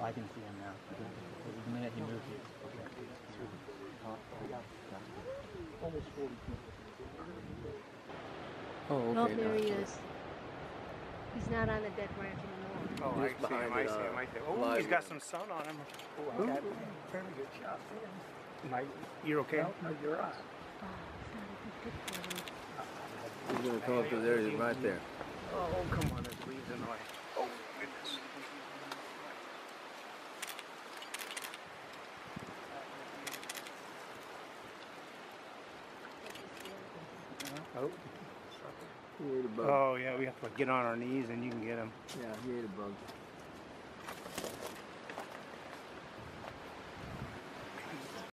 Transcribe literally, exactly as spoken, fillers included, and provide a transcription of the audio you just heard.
I can see him now. The minute he moved, he was almost forty feet. Oh, okay. Oh, there he is. He's not on the dead branch anymore. Oh, I Just see him, behind I it, see uh, him, I see him. Oh, live he's got one. some sun on him. Oh, I got a very good shot. My, you're okay? No, no, you're right. He's gonna come up to there. He's right there. Oh, come on, there's leaves in the way. Oh, goodness. Oh. He ate a bug. Oh, yeah, we have to get on our knees and you can get him. Yeah, he ate a bug.